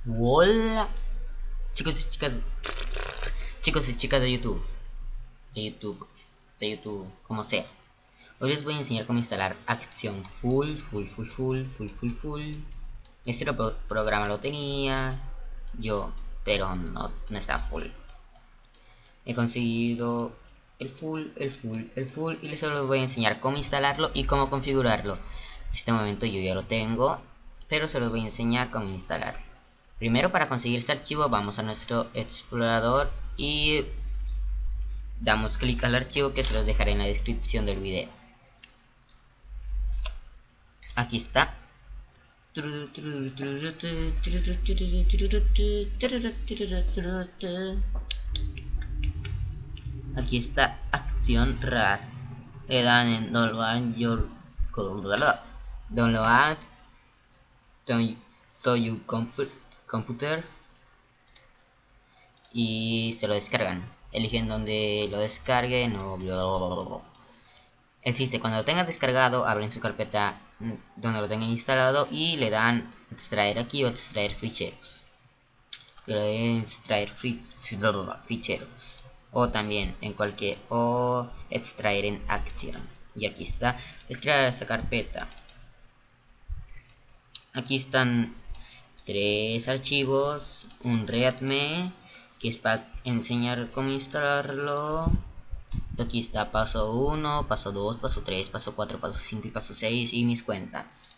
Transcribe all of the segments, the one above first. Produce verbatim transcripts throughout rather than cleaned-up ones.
Hola, chicos y chicas, chicos y chicas de YouTube, de YouTube, de YouTube, como sea. Hoy les voy a enseñar cómo instalar Action Full, Full, Full, Full, Full, Full, Full. Este lo pro programa lo tenía yo, pero no, no está full. He conseguido el full, el full, el full y les solo voy a enseñar cómo instalarlo y cómo configurarlo. En este momento yo ya lo tengo, pero se los voy a enseñar cómo instalarlo. Primero, para conseguir este archivo, vamos a nuestro explorador y damos clic al archivo que se los dejaré en la descripción del video. Aquí está. Aquí está Action rar. Le dan en download your download to, to your computer y se lo descargan. Eligen donde lo descarguen o bla bla bla bla. Existe, cuando lo tengan descargado, abren su carpeta donde lo tengan instalado y le dan extraer aquí o extraer ficheros. Le dan extraer ficheros o también en cualquier o extraer en Action. Y aquí está, es crear esta carpeta. Aquí están tres archivos, un readme que es para enseñar cómo instalarlo. Aquí está paso uno, paso dos, paso tres, paso cuatro, paso cinco y paso seis y mis cuentas.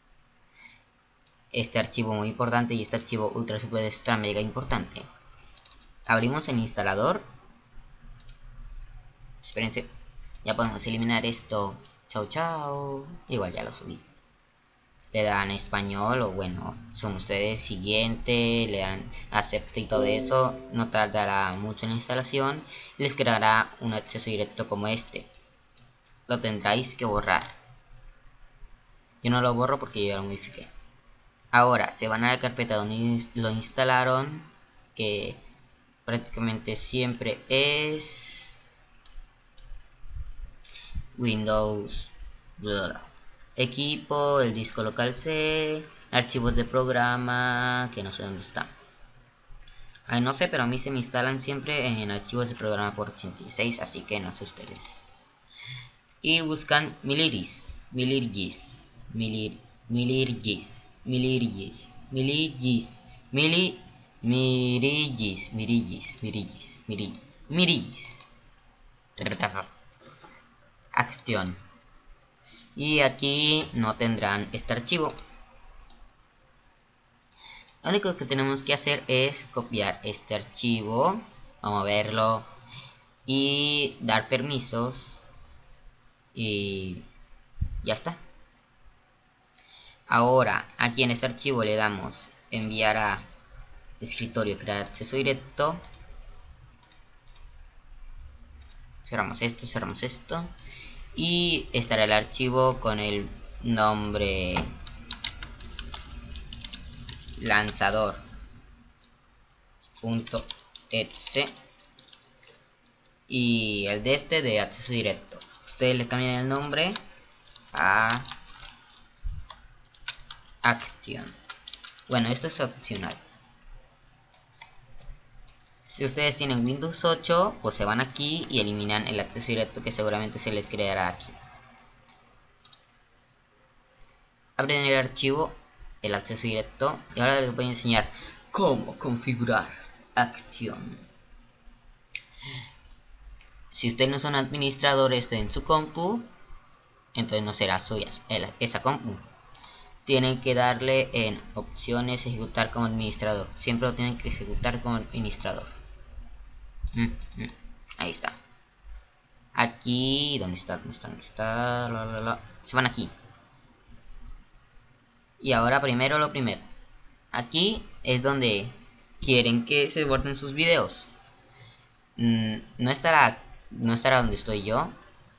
Este archivo muy importante y este archivo ultra super extra mega importante. Abrimos el instalador. Espérense, ya podemos eliminar esto. Chao chao. Igual ya lo subí. Le dan español o bueno, son ustedes, siguiente, le dan acepto y todo eso. No tardará mucho en la instalación. Les creará un acceso directo como este. Lo tendráis que borrar. Yo no lo borro porque yo ya lo modifiqué. Ahora se van a la carpeta donde lo instalaron, que prácticamente siempre es Windows blah. Equipo, el disco local C, archivos de programa, que no sé dónde está. Ay, no sé, pero a mí se me instalan siempre en archivos de programa por ochenta y seis, así que no sé ustedes. Y buscan Milirgis, Milirgis, Milir, Milirgis, Milirgis, Milirgis, Mili, Mirigis, Mirigis, Mirigis, Mirigis, Mirigis. Acción. Y aquí no tendrán este archivo. Lo único que tenemos que hacer es copiar este archivo, vamos a verlo y dar permisos y ya está. Ahora aquí en este archivo le damos enviar a escritorio, crear acceso directo. Cerramos esto, cerramos esto. Y estará el archivo con el nombre lanzador punto exe y el de este de acceso directo. Ustedes le cambian el nombre a Action. Bueno, esto es opcional. Si ustedes tienen Windows ocho, pues se van aquí y eliminan el acceso directo que seguramente se les creará aquí. Abren el archivo, el acceso directo, y ahora les voy a enseñar cómo configurar Action. Si ustedes no son administradores en su compu, entonces no será suya esa compu. Tienen que darle en opciones ejecutar como administrador. Siempre lo tienen que ejecutar como administrador. Mm, mm, ahí está. Aquí, ¿dónde está? ¿Dónde está? ¿Dónde está? La, la, la. Se van aquí. Y ahora primero lo primero. Aquí es donde quieren que se guarden sus videos. Mm, no estará, no estará donde estoy yo.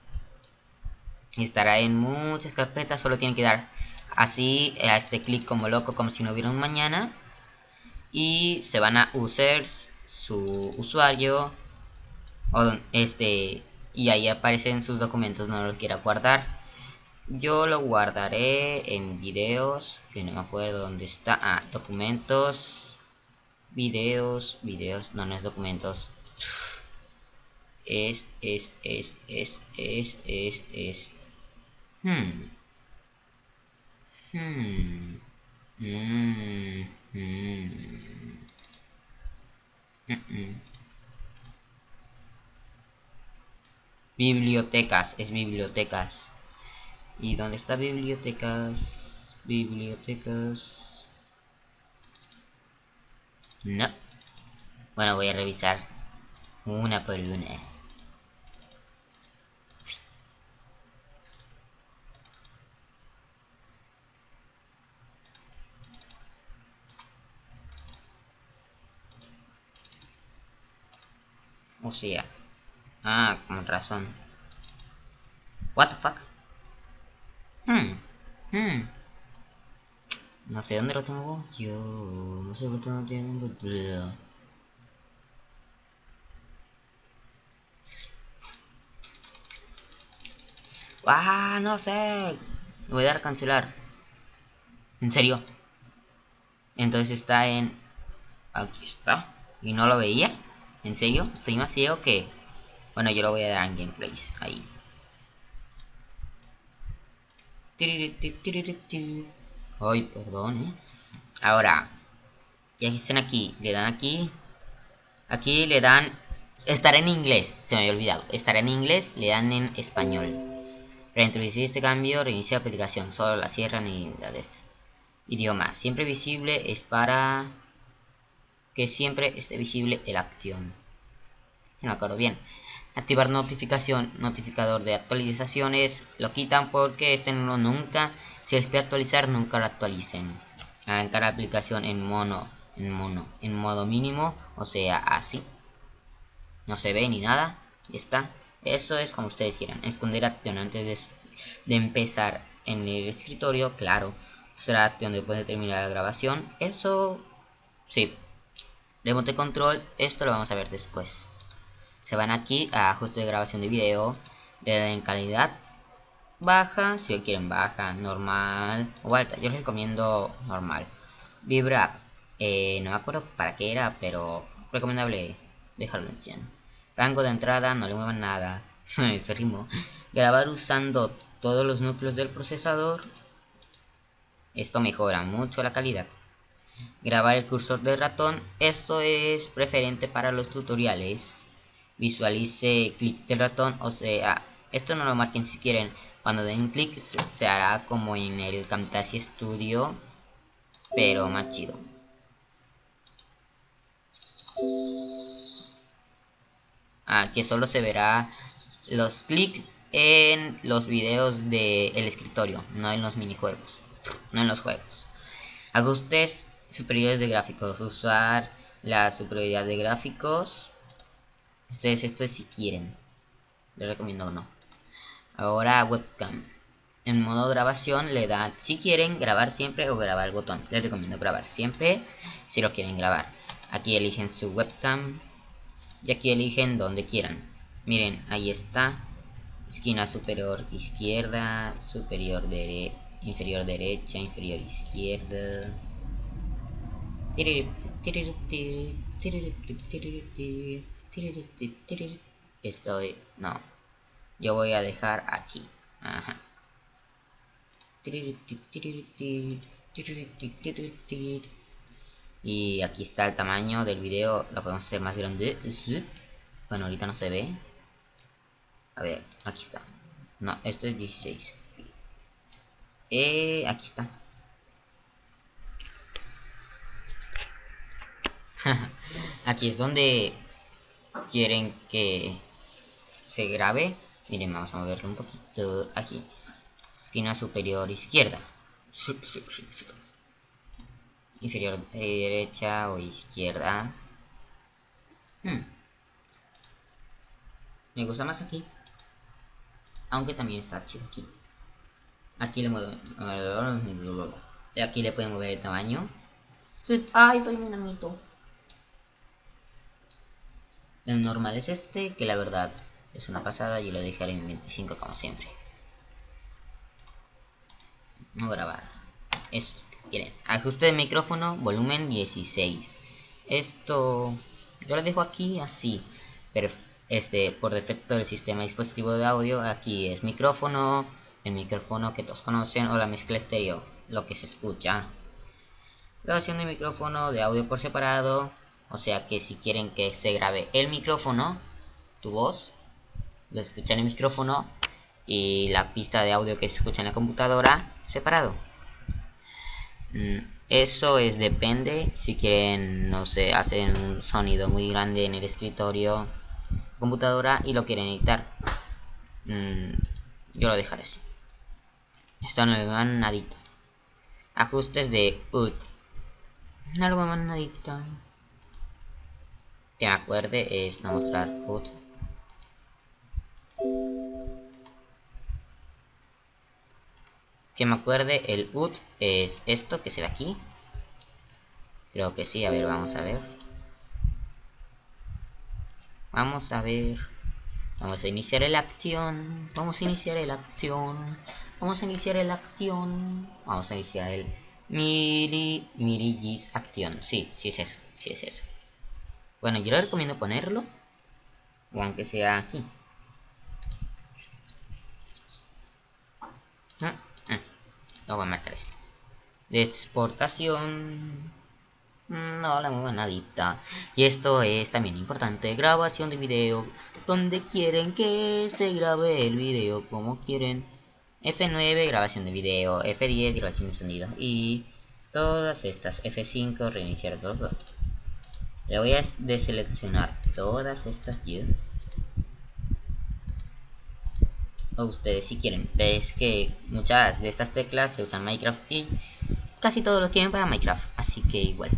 Estará en muchas carpetas. Solo tienen que dar así a este clic como loco, como si no hubiera un mañana. Y se van a users, su usuario o este, y ahí aparecen sus documentos. No los quiera guardar. Yo lo guardaré en videos, que no me acuerdo dónde está. Ah, documentos, videos, videos, no, no es documentos. Es, es, es, es, es, es, es. Hmm. Hmm. Mm, mm. Mm, mm. Bibliotecas, es bibliotecas. ¿Y dónde está bibliotecas? Bibliotecas. No. Bueno, voy a revisar una por una. O sea. Ah, con razón. What the fuck? Hmm. Hmm. No sé dónde lo tengo yo. No sé por qué no tengo. Ah, no sé. Le voy a dar a cancelar. En serio. Entonces está en... Aquí está. Y no lo veía. En serio. Estoy más ciego que... Bueno, yo lo voy a dar en gameplays. Ahí. Ay, perdón, ¿eh? Ahora, ya que están aquí, le dan aquí. Aquí le dan... Estará en inglés, se me había olvidado. Estará en inglés, le dan en español. Para introducir este cambio, reinicia la aplicación. Solo la cierran y la de este. Idioma, siempre visible es para que siempre esté visible la acción. No me acuerdo bien. Activar notificación, notificador de actualizaciones. Lo quitan porque este no nunca. Si les pide actualizar, nunca lo actualicen. Arrancar la aplicación en mono, en mono, en modo mínimo, o sea, así. No se ve ni nada. Y está. Eso es como ustedes quieran. Esconder acción antes de, de empezar en el escritorio, claro. Será acción después de terminar la grabación. Eso, sí. Remote control, esto lo vamos a ver después. Se van aquí a ajuste de grabación de video. Le dan en calidad baja, si lo quieren baja, normal o alta. Yo les recomiendo normal. Vibra, eh, no me acuerdo para qué era, pero recomendable dejarlo en cien. Rango de entrada, no le muevan nada. Ese ritmo. Grabar usando todos los núcleos del procesador. Esto mejora mucho la calidad. Grabar el cursor del ratón. Esto es preferente para los tutoriales. Visualice clic del ratón, o sea, esto no lo marquen si quieren. Cuando den clic se, se hará como en el Camtasia Studio, pero más chido. Ah, que solo se verá los clics en los videos del escritorio, no en los minijuegos, no en los juegos. Ajustes superiores de gráficos, usar la superioridad de gráficos. Ustedes esto es si quieren. Les recomiendo no. Ahora webcam. En modo grabación le dan si quieren grabar siempre o grabar el botón. Les recomiendo grabar siempre si lo quieren grabar. Aquí eligen su webcam. Y aquí eligen donde quieran. Miren, ahí está. Esquina superior izquierda. Superior derecha. Inferior derecha. Inferior izquierda. Estoy, no, yo voy a dejar aquí. Ajá. Y aquí está el tamaño del video. Lo podemos hacer más grande. Bueno, ahorita no se ve. A ver, aquí está. No, esto es dieciséis. Eh, aquí está. Aquí es donde quieren que se grabe. Miren, vamos a moverlo un poquito. Aquí, esquina superior izquierda, inferior derecha o izquierda. hmm. Me gusta más aquí, aunque también está chido aquí. Aquí le muevo, aquí le pueden mover el tamaño. Ay, soy un enanito. El normal es este, que la verdad es una pasada. Yo lo dejaré en veinticinco como siempre. No grabar. Esto, miren, ajuste de micrófono, volumen dieciséis. Esto yo lo dejo aquí así, pero este por defecto el sistema dispositivo de audio aquí es micrófono, el micrófono que todos conocen, o la mezcla estéreo, lo que se escucha. Grabación de micrófono de audio por separado, o sea que si quieren que se grabe el micrófono, tu voz, lo escuchan en el micrófono, y la pista de audio que se escucha en la computadora separado. Eso es depende, si quieren, no sé, hacen un sonido muy grande en el escritorio, computadora, y lo quieren editar, mm, yo lo dejaré así. Esto no le van nadita. Ajustes de U T, no lo van nadita. Que me acuerde es no mostrar U T. Que me acuerde, el U T es esto que se ve aquí. Creo que sí, a ver, vamos a ver. Vamos a ver. Vamos a iniciar el acción. Vamos a iniciar el acción. Vamos a iniciar el acción. Vamos a iniciar el Miri Mirigis acción. Sí, sí es eso, sí es eso. Bueno, yo le recomiendo ponerlo, o aunque sea aquí. Ah, ah, no voy a marcar esto. De exportación. No la muevo nadita. Y esto es también importante. Grabación de video. Donde quieren que se grabe el video, como quieren. F nueve, grabación de video. F diez, grabación de sonido. Y todas estas. F cinco, reiniciar todo. Le voy a deseleccionar todas estas yo. O ustedes si quieren. Ves que muchas de estas teclas se usan en Minecraft y casi todos los quieren para Minecraft. Así que igual.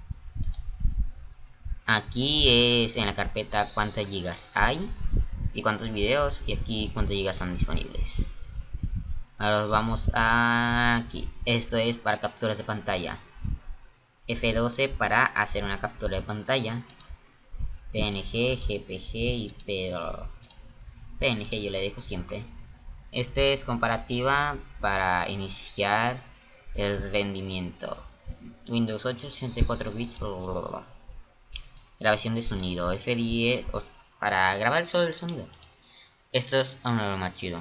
Aquí es en la carpeta cuántas gigas hay y cuántos videos, y aquí cuántos gigas son disponibles. Ahora vamos a aquí. Esto es para capturas de pantalla. F doce para hacer una captura de pantalla. P N G, G P G y P N G yo le dejo siempre. Este es comparativa para iniciar el rendimiento. Windows ocho, sesenta y cuatro bits. Blablabla. Grabación de sonido. F diez para grabar solo el sonido. Esto es aún lo más chido.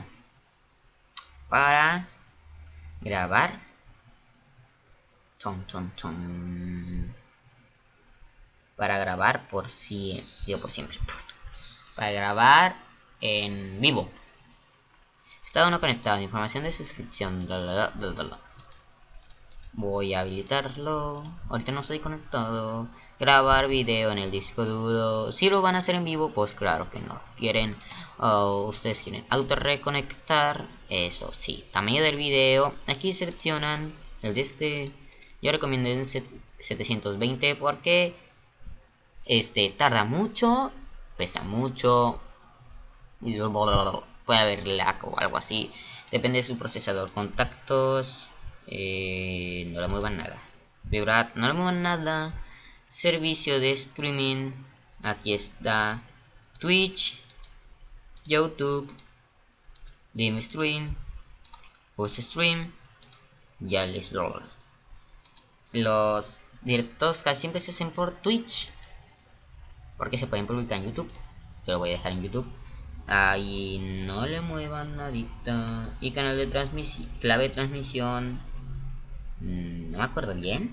Para grabar. Chon, chon, chon. Para grabar por si. Digo por siempre. Para grabar en vivo. Estado no conectado. Información de suscripción. Bla, bla, bla, bla. Voy a habilitarlo. Ahorita no estoy conectado. Grabar video en el disco duro. Si lo van a hacer en vivo, pues claro que no. Quieren, oh, ustedes quieren auto reconectar. Eso sí. Tamaño del video. Aquí seleccionan el de este. Yo recomiendo en setecientos veinte porque este tarda mucho, pesa mucho. Y puede haber lag o algo así. Depende de su procesador. Contactos. Eh, no le muevan nada. De verdad, no le muevan nada. Servicio de streaming. Aquí está Twitch, YouTube, Live Stream, Post Stream. Ya les doy. Los directos casi siempre se hacen por Twitch, porque se pueden publicar en YouTube. Yo lo voy a dejar en YouTube. Ahí no le muevan nadita. Y canal de transmisión, clave de transmisión. No me acuerdo bien.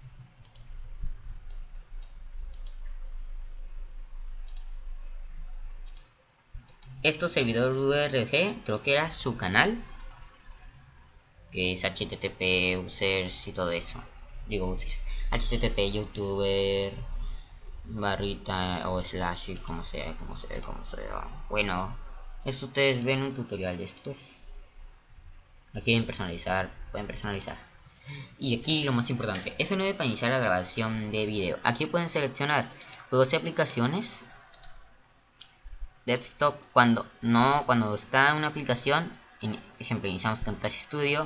Esto servidor U R G, creo que era su canal, que es H T T P, users y todo eso. Digo users, H T T P, youtuber, barrita o slash, como sea, como sea, como sea. Bueno, eso ustedes ven un tutorial después. Aquí pueden personalizar, pueden personalizar. Y aquí lo más importante, F nueve para iniciar la grabación de video. Aquí pueden seleccionar juegos y aplicaciones. Desktop cuando no cuando está una aplicación, en ejemplo iniciamos con Touch Studio.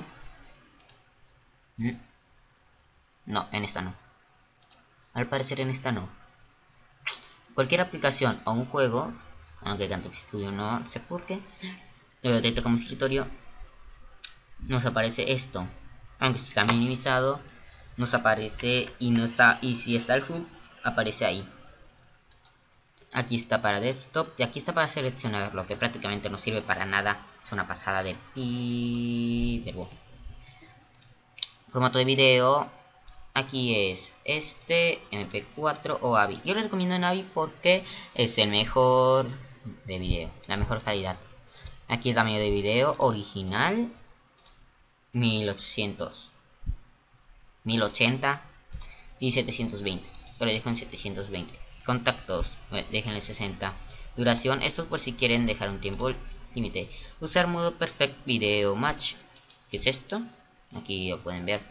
No, en esta no. Al parecer en esta no. Cualquier aplicación o un juego, aunque Touch Studio no sé por qué, lo detecta como escritorio, nos aparece esto. Aunque está minimizado, nos aparece y no está. Y si está el hub, aparece ahí. Aquí está para desktop y aquí está para seleccionar, lo que prácticamente no sirve para nada. Es una pasada de pi verbo. Formato de video, aquí es este, eme pe cuatro o A V I. Yo les recomiendo en A V I porque es el mejor de video, la mejor calidad. Aquí el tamaño de video original, mil ochocientos, mil ochenta y setecientos veinte. Yo le dejo en setecientos veinte. Contactos, déjenle sesenta. Duración, esto es por si quieren dejar un tiempo límite. Usar modo perfect video match. ¿Qué es esto? Aquí lo pueden ver.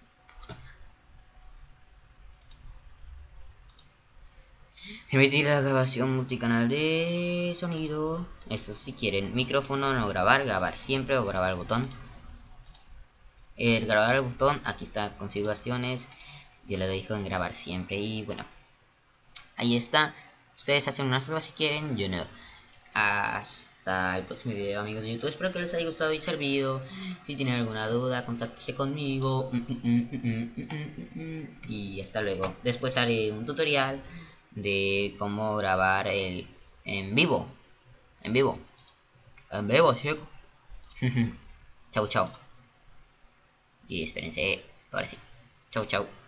Permitir la grabación multicanal de sonido. Esto si quieren. Micrófono, no grabar, grabar siempre o grabar el botón. El grabar el botón, aquí está configuraciones. Yo le dejo en grabar siempre y bueno. Ahí está. Ustedes hacen unas pruebas si quieren, yo no. Hasta el próximo video, amigos de YouTube. Espero que les haya gustado y servido. Si tienen alguna duda, contáctese conmigo. Y hasta luego. Después haré un tutorial de cómo grabar el en vivo. En vivo. En vivo, chico. Chau, chau. Y espérense. Ahora sí. Chau, chau.